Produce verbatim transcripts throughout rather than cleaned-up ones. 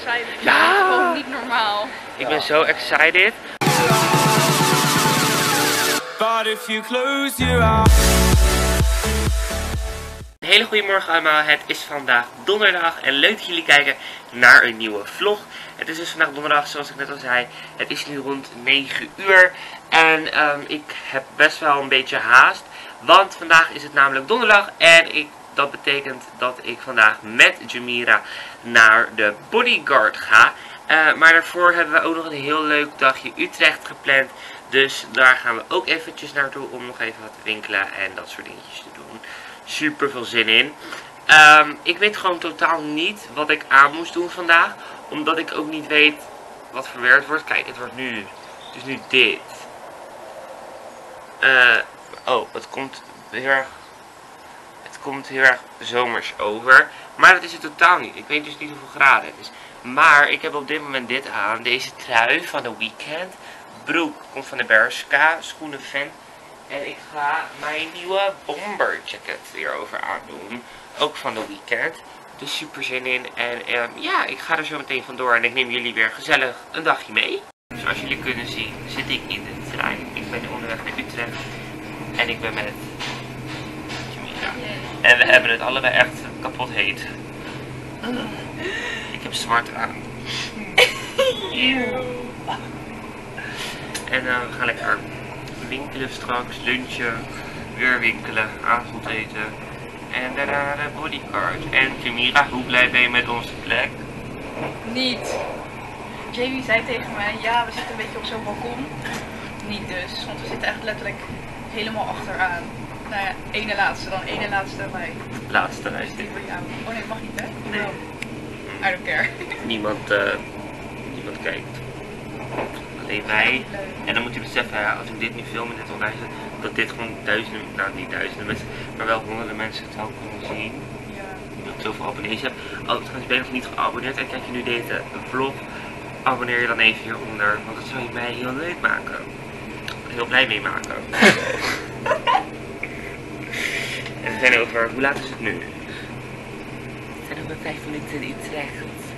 excited. Ja! Het is gewoon niet normaal. Ik ben zo excited. But if you close your eyes. Een hele goede morgen allemaal. Het is vandaag donderdag en leuk dat jullie kijken naar een nieuwe vlog. Het is dus vandaag donderdag, zoals ik net al zei. Het is nu rond negen uur en um, ik heb best wel een beetje haast. Want vandaag is het namelijk donderdag en ik, dat betekent dat ik vandaag met Jamira naar de Bodyguard ga. Uh, maar daarvoor hebben we ook nog een heel leuk dagje Utrecht gepland. Dus daar gaan we ook eventjes naartoe om nog even wat te winkelen en dat soort dingetjes te doen. Super veel zin in. Um, ik weet gewoon totaal niet wat ik aan moest doen vandaag. Omdat ik ook niet weet wat verwerkt wordt. Kijk, het wordt nu. Het is nu dit. Uh, oh, het komt heel erg. Het komt heel erg zomers over. Maar dat is het totaal niet. Ik weet dus niet hoeveel graden het is. Maar ik heb op dit moment dit aan. Deze trui van de Weekend. Broek komt van de Bershka. Schoenen Fan. En ik ga mijn nieuwe bomber jacket hierover aandoen. Ook van de Weekend. Dus super zin in. En um, ja, ik ga er zo meteen vandoor. En ik neem jullie weer gezellig een dagje mee. Zoals jullie kunnen zien zit ik in de trein. Ik ben onderweg naar Utrecht. En ik ben met Jamira. En we hebben het allebei echt kapot heet. Ik heb zwart aan. En uh, we gaan lekker winkelen straks, lunchen, weer winkelen, avondeten en daarna naar de Bodyguard. En Jamira, hoe blij ben je met onze plek? Niet. Jamie zei tegen mij, ja we zitten een beetje op zo'n balkon. Niet dus, want we zitten echt letterlijk helemaal achteraan. Nou ja, ene laatste dan, ene laatste bij. Laatste reis. Die voor jou. Oh nee, dat mag niet hè? Nee. I don't care. Niemand, uh, niemand kijkt. Alleen wij. En dan moet je beseffen, ja, als ik dit nu film in dit online zet, dat dit gewoon duizenden, nou niet duizenden mensen, maar wel honderden mensen het zou kunnen zien. Ja. Dat ik zoveel abonnees heb. Oh, trouwens ben je nog niet geabonneerd en kijk je nu deze vlog, abonneer je dan even hieronder, want dat zou je mij heel leuk maken. Heel blij mee maken. En we zijn over, hoe laat is het nu? We zijn over vijf minuten in Utrecht.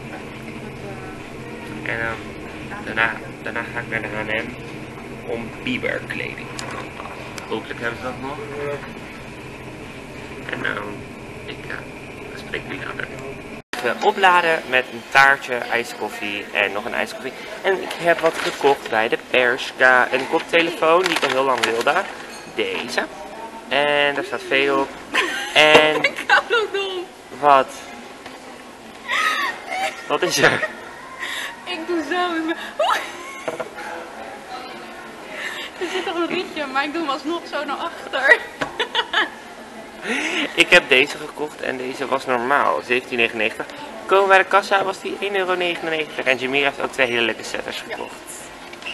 En um, daarna, daarna ga ik naar de H en M om Bieber kleding te kopen. Hopelijk hebben ze dat nog. En um, ik uh, spreek jullie later. We opladen met een taartje, ijskoffie en nog een ijskoffie. En ik heb wat gekocht bij de Bershka. Een koptelefoon die ik al heel lang wilde. Deze. En daar staat V op. En... Ik ga nog dom. Wat? Wat is er? Ik doe zo in mijn... Er zit nog een rietje, maar ik doe hem alsnog zo naar achter. Ik heb deze gekocht en deze was normaal zeventien negenennegentig. Komen bij de kassa was die één euro negenennegentig. En Jamira heeft ook twee hele leuke setters gekocht. Ja.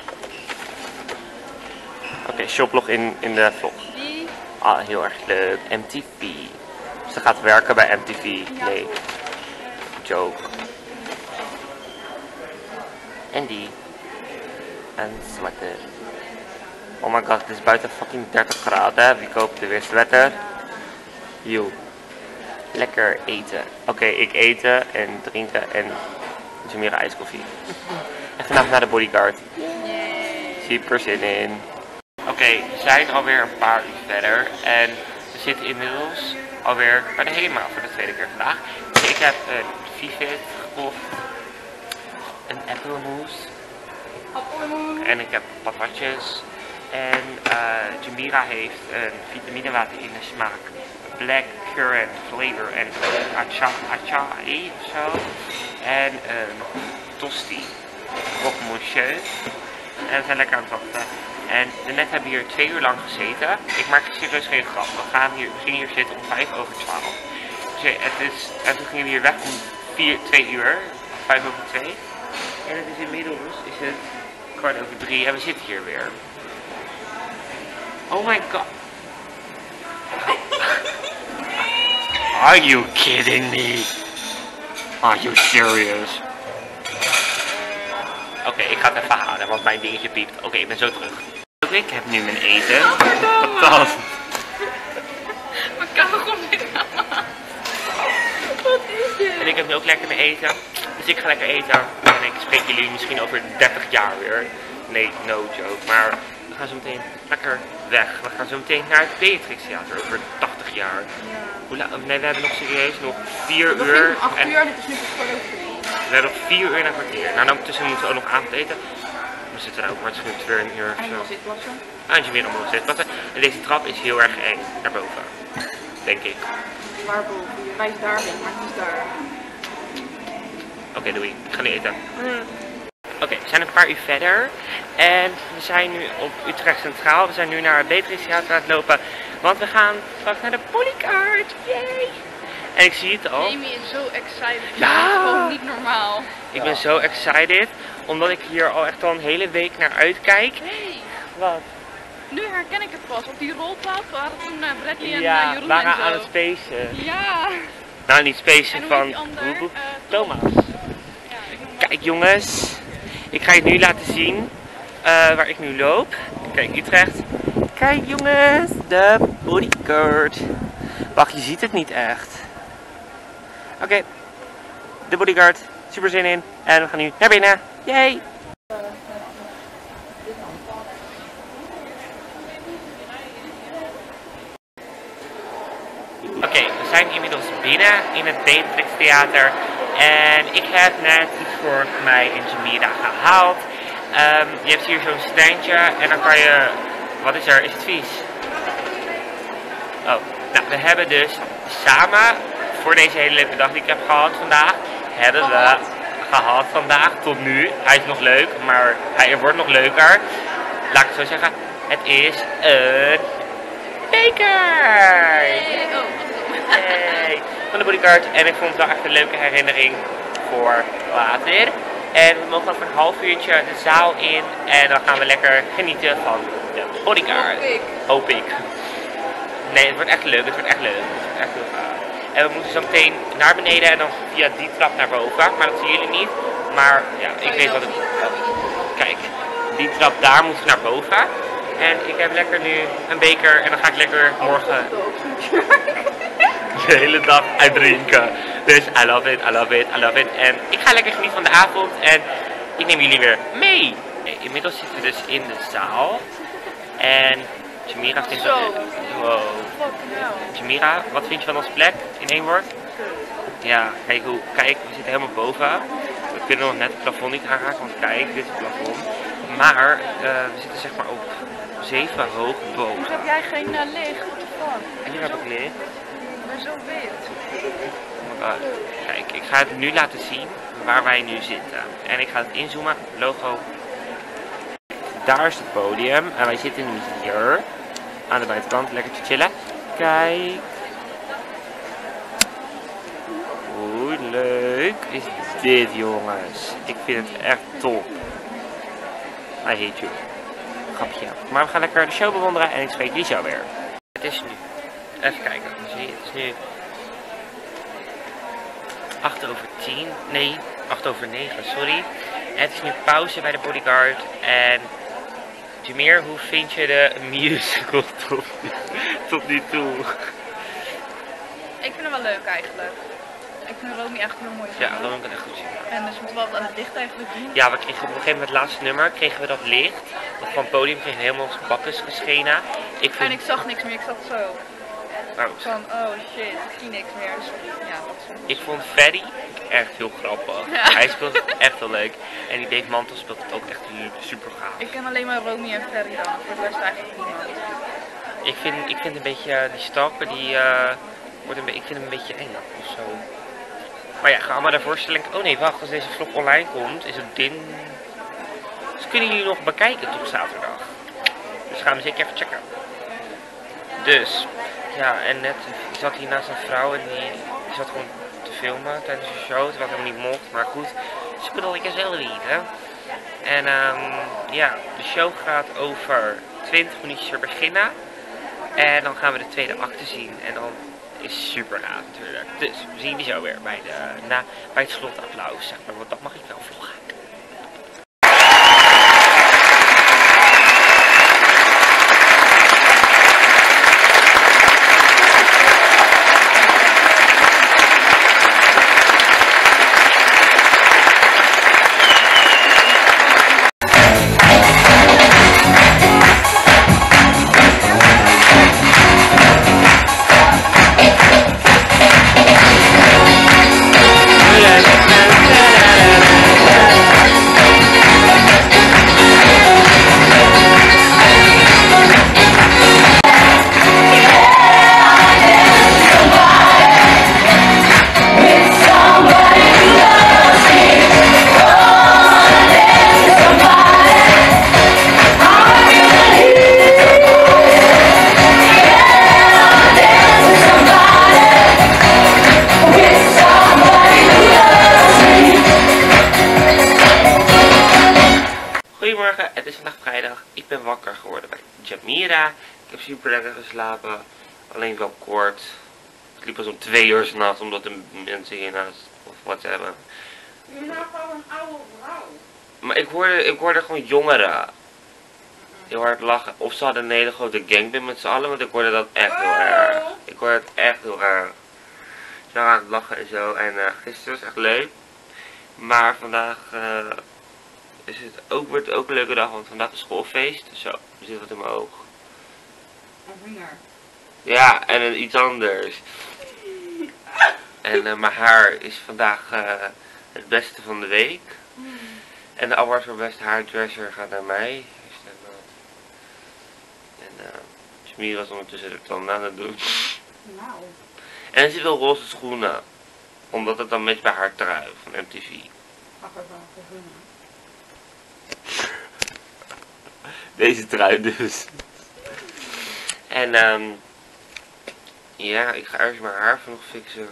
Oké, okay, shoplog in, in de vlog. Die? Ah, heel erg leuk. M T V. Ze gaat werken bij M T V. Ja. Nee. Joke. En die. Een sweater. Oh my god, het is buiten fucking dertig graden. Wie koopt er weer sweater? Yo. Lekker eten. Oké, okay, ik eten en drinken en Jamira ijskoffie. En vandaag naar de Bodyguard. Yay. Super zin in. Oké, okay, we zijn alweer een paar uur verder en we zitten inmiddels alweer bij de HEMA voor de tweede keer vandaag. Ik heb een Vivit gekocht, een appelmoes en ik heb patatjes. En uh, Jamira heeft een vitaminewater in de smaak Black Currant Flavor en acai of zo. En een tosti croque monsieur. En we zijn lekker aan het wachten. En net hebben we hier twee uur lang gezeten. Ik maak serieus geen grap. We, gaan hier, we gingen hier zitten om vijf over twaalf. Dus het is, en toen gingen we hier weg om vier, twee uur. Vijf over twee. En het is inmiddels is het kwart over drie en we zitten hier weer. Oh my god. Are you kidding me? Are you serious? Oké, okay, ik ga het even halen, want mijn dingetje piept. Oké, okay, ik ben zo terug. Oké, okay, ik heb nu mijn eten. Wat dan? Mijn kauwgom zit aan. Wat is dit? En ik heb nu ook lekker mijn eten. Dus ik ga lekker eten en ik spreek jullie misschien over dertig jaar weer. Nee, no joke, maar we gaan zo meteen lekker weg. We gaan zo meteen naar het Beatrix Theater over tachtig jaar. Ja. Hoe la nee, we hebben nog serieus nog vier Nog uur. geen acht en uur en het is nu kwart over drie. we hebben nog vier uur en een kwartier. Nou, dan tussen moeten we ook nog avondeten. We zitten er ook, maar het is weer een uur of En zo. dan zitplassen. Eindje weer omhoog zitplassen. En deze trap is heel erg eng naar boven. Denk ik. Waarboven? Je wijst daarheen, maar het is daar. Oké, okay, doei. Ik ga nu eten. Mm. Oké, okay, we zijn een paar uur verder. En we zijn nu op Utrecht Centraal. We zijn nu naar het Beatrix Theater aan het lopen. Want we gaan straks naar de Bodyguard. Yay! En ik zie het al. Jamie is zo excited. Ja! Het is gewoon niet normaal. Ik ben zo excited. Omdat ik hier al echt al een hele week naar uitkijk. Hey, Wat? nu herken ik het pas. Op die roltrap waren toen uh, Bradley en Ja, uh, Jeroen waren en zo. aan het spacen. Ja. Nou, niet spacen En hoe van heet die ander? Boep, boep. Uh, Thomas. Ja, ik noem hem Kijk jongens, ik ga je nu laten zien uh, waar ik nu loop. Kijk, Utrecht. Kijk jongens, de Bodyguard. Wacht, je ziet het niet echt. Oké, okay. De Bodyguard. Super zin in. En we gaan nu naar binnen. Yay! Oké, okay, we zijn inmiddels binnen in het Beatrix Theater. En ik heb net iets voor mij en Jamira gehaald. Um, je hebt hier zo'n standje en dan kan je... Wat is er? Is het vies? Oh, nou we hebben dus samen voor deze hele leuke dag die ik heb gehad vandaag, hebben we gehad vandaag tot nu. Hij is nog leuk, maar hij wordt nog leuker. Laat ik het zo zeggen. Het is een beker! Hey, van de Bodyguard. En ik vond het wel echt een leuke herinnering voor later. En we mogen over een half uurtje de zaal in. En dan gaan we lekker genieten van de Bodyguard. Hoop ik. Hoop ik. Nee, het wordt echt leuk. Het wordt echt leuk. Het wordt echt heel gaaf. En we moeten zo meteen naar beneden en dan via die trap naar boven. Maar dat zien jullie niet. Maar ja, ik weet wat het is. Kijk, die trap daar moeten we naar boven. En ik heb lekker nu een beker en dan ga ik lekker morgen de hele dag uitdrinken. Dus I love it, I love it, I love it. En ik ga lekker genieten van de avond en ik neem jullie weer mee. Inmiddels zitten we dus in de zaal. En Jamira vindt dat... Wow. Jamira, wat vind je van onze plek in één woord? Ja, kijk, hoe, kijk, we zitten helemaal boven. We kunnen nog net het plafond niet aanraken, want kijk, dit is het plafond. Maar uh, we zitten zeg maar op zeven hoog boven. Hoe heb jij geen uh, licht? What the fuck? En hier heb ik licht. Ik ben zo wit. Oh my god. Kijk, ik ga het nu laten zien waar wij nu zitten. En ik ga het inzoomen, logo. Daar is het podium en wij zitten nu hier aan de buitenkant, lekker te chillen. Kijk. Hoe leuk is dit, jongens. Ik vind het echt top. I hate you. Grapje. Maar we gaan lekker de show bewonderen en ik spreek jullie zo weer. Het is nu. Even kijken. Zie je, het is nu acht over tien. Nee, acht over negen, sorry. En het is nu pauze bij de Bodyguard. En Jamir, hoe vind je de musical tot, tot nu toe? Ik vind hem wel leuk eigenlijk. Ik vind Romy echt heel mooi. Ja, Romy kan echt goed zien. En dus moeten we wat aan het licht eigenlijk doen. Ja, we kregen op een gegeven moment het laatste nummer, kregen we dat licht. Van het podium kregen we helemaal ons bakkes geschenen. Ik vind... En ik zag niks meer, ik zat zo. Oh. Van, oh shit, ik zie niks meer. Dus, ja, dat is wel... Ik vond Ferry echt heel grappig. Ja. Hij speelt het echt heel leuk. En die Dave Mantel speelt het ook echt super gaaf. Ik ken alleen maar Romy en Ferry dan. Voor de rest eigenlijk niemand. Ik vind, ik vind een beetje, die stalker die uh, wordt een beetje, ik vind hem een beetje eng of zo. Maar ja, ga allemaal de voorstelling. Oh nee, wacht, als deze vlog online komt, is het din. Dus kunnen jullie nog bekijken tot zaterdag. Dus gaan we zeker even checken. Dus, ja, en net, ik zat hier naast een vrouw en die, die zat gewoon te filmen tijdens de show, terwijl ik hem niet mocht, maar goed, ze kunnen lekker zelf weten. En um, ja, de show gaat over twintig minuutjes weer beginnen. En dan gaan we de tweede acte zien en dan is super gaaf natuurlijk. Dus we zien jullie zo weer bij, de, na, bij het slotapplaus, zeg maar, want dat mag ik wel vloggen. Goedemorgen, het is vandaag vrijdag. Ik ben wakker geworden bij Jamira. Ik heb super lekker geslapen. Alleen wel kort. Ik liep pas om twee uur 's nachts omdat de mensen hiernaast of wat hebben. Je bent nou gewoon een oude vrouw. Maar ik hoorde, ik hoorde gewoon jongeren heel hard lachen. Of ze hadden een hele grote gangbang met z'n allen, want ik hoorde dat echt heel erg. Ik hoorde het echt heel erg. Ze waren aan het lachen en zo. En uh, gisteren was echt leuk. Maar vandaag uh, is het ook, wordt het ook een leuke dag, want vandaag is schoolfeest. Zo, er zit wat in mijn oog. Een vinger. Ja, en een, iets anders. En uh, mijn haar is vandaag uh, het beste van de week. Mm. En de award voor beste haardresser gaat naar mij. En uh, Smira is ondertussen de tanden aan het doen. Nou. En er zit wel roze schoenen. Omdat het dan matcht bij haar trui van M T V. Ach, dat wel schoenen. Deze trui dus. En um, ja, ik ga eerst mijn haar nog fixen.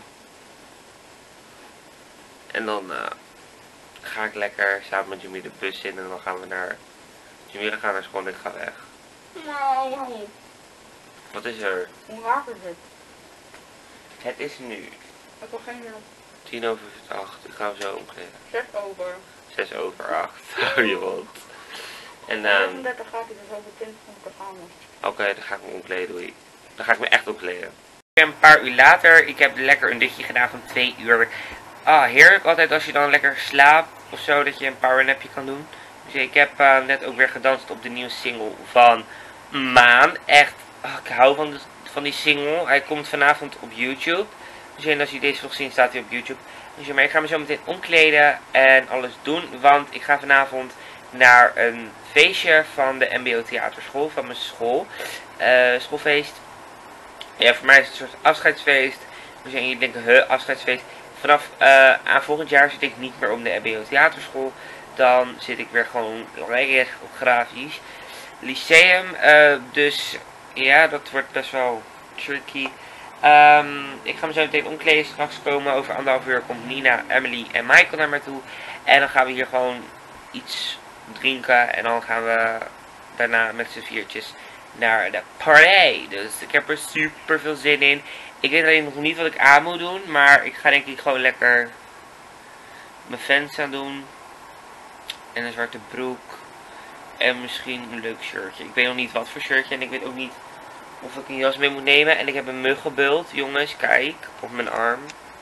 En dan uh, ga ik lekker samen met Jamira de bus in en dan gaan we naar... Jamira gaat naar school en ik ga weg. Nou. Wat is er? Hoe laat is het? Het is nu Ik heb geen idee. tien over acht. Ik ga hem zo omkleden. Zes over. Zes over acht. Hou je mond. En um, zevenendertig gaat hij dus over twintig minuten gaan. Oké, okay, dan ga ik me omkleden, doei. Dan ga ik me echt omkleden. Een paar uur later, ik heb lekker een dutje gedaan van twee uur. Ah, heerlijk altijd als je dan lekker slaapt of zo, dat je een powernapje kan doen. Dus ik heb uh, net ook weer gedanst op de nieuwe single van Maan. Echt, oh, ik hou van, de, van die single. Hij komt vanavond op YouTube. Dus als je deze vlog ziet, staat hij op YouTube. Dus maar ik ga me zo meteen omkleden en alles doen. Want ik ga vanavond naar een feestje van de M B O Theaterschool, van mijn school. Uh, schoolfeest. Ja, voor mij is het een soort afscheidsfeest. Dus jullie denken, huh, afscheidsfeest. Vanaf uh, aan volgend jaar zit ik niet meer op de M B O Theaterschool. Dan zit ik weer gewoon lekker op grafisch lyceum. Uh, dus ja, dat wordt best wel tricky. Um, ik ga me zo meteen omkleden. Straks komen over anderhalf uur komt Nina, Emily en Michael naar me toe. En dan gaan we hier gewoon iets drinken. En dan gaan we daarna met z'n viertjes naar de party. Dus ik heb er super veel zin in. Ik weet alleen nog niet wat ik aan moet doen. Maar ik ga denk ik gewoon lekker mijn fans aan doen. En een zwarte broek. En misschien een leuk shirtje. Ik weet nog niet wat voor shirtje. En ik weet ook niet of ik een jas mee moet nemen. En ik heb een muggenbult. Jongens, kijk. Op mijn arm.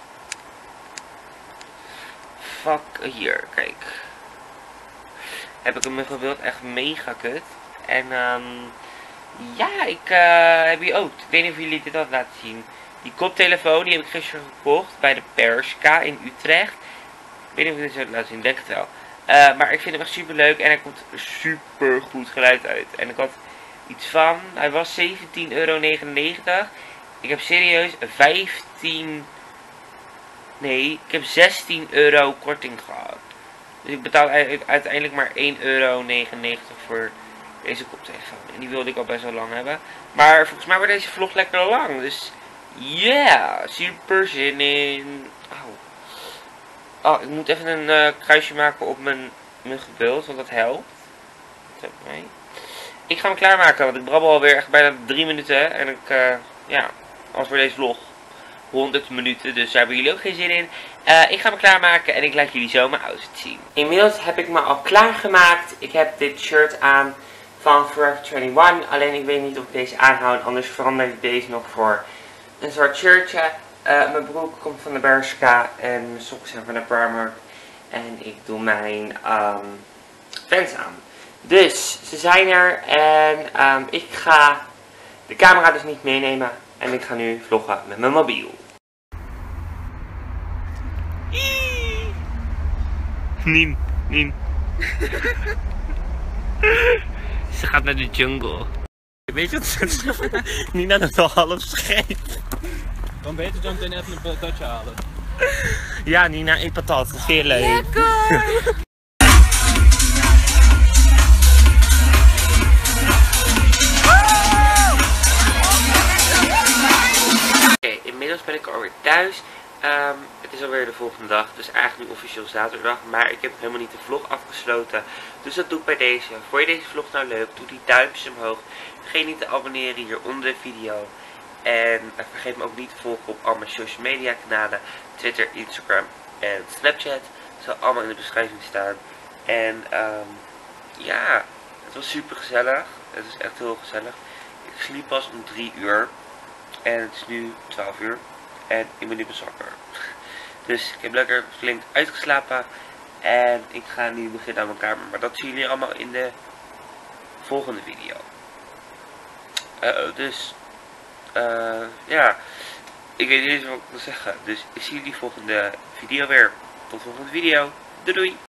Fuck. Hier, kijk. Heb ik een muggenbult. Echt mega kut. En um, ja, ik uh, heb hier ook. Ik weet niet of jullie dit hadden laten zien. Die koptelefoon, die heb ik gisteren gekocht bij de Perska in Utrecht. Ik weet niet of ik dit zou laten zien. Denk het wel. Uh, maar ik vind hem echt super leuk. En er komt super goed geluid uit. En ik had iets van, hij was zeventien euro negenennegentig. Ik heb serieus vijftien, nee, ik heb zestien euro korting gehad. Dus ik betaal uiteindelijk maar één euro negenennegentig voor deze koptelefoon. En die wilde ik al best wel lang hebben. Maar volgens mij wordt deze vlog lekker lang. Dus ja, yeah, super zin in. Oh. Oh, ik moet even een uh, kruisje maken op mijn muggenbult, want dat helpt. Dat helpt mij. Ik ga me klaarmaken, want ik brabbel alweer echt bijna drie minuten. En ik, uh, ja, als voor deze vlog honderd minuten, dus daar hebben jullie ook geen zin in. Uh, ik ga me klaarmaken en ik laat jullie zo mijn outfit zien. Inmiddels heb ik me al klaargemaakt. Ik heb dit shirt aan van Forever eenentwintig. Alleen ik weet niet of ik deze aanhoud, anders verander ik deze nog voor een zwart shirtje. Uh, mijn broek komt van de Bershka en mijn sokken zijn van de Primark. En ik doe mijn um, fans aan. Dus, ze zijn er en um, ik ga de camera dus niet meenemen. En ik ga nu vloggen met mijn mobiel. Nien, Nien. Ze gaat naar de jungle. Weet je wat ze Nina dat al half scheef. Dan beter dan meteen even een patatje halen. Ja, Nina, eet patat. Dat is heel leuk. Lekker! Oké, okay, inmiddels ben ik alweer thuis. Um, Het is alweer de volgende dag, dus eigenlijk nu officieel zaterdag, maar ik heb helemaal niet de vlog afgesloten. Dus dat doe ik bij deze. Vond je deze vlog nou leuk? Doe die duimpjes omhoog. Vergeet niet te abonneren hier onder de video. En vergeet me ook niet te volgen op al mijn social media kanalen. Twitter, Instagram en Snapchat. Dat zal allemaal in de beschrijving staan. En um, ja, het was super gezellig. Het is echt heel gezellig. Ik sliep pas om drie uur. En het is nu twaalf uur. En ik ben nu pas wakker. Dus ik heb lekker flink uitgeslapen. En ik ga nu beginnen aan mijn kamer. Maar dat zien jullie allemaal in de volgende video. Uh, dus, uh, ja. Ik weet niet eens wat ik wil zeggen. Dus ik zie jullie volgende video weer. Tot de volgende video. Doei doei.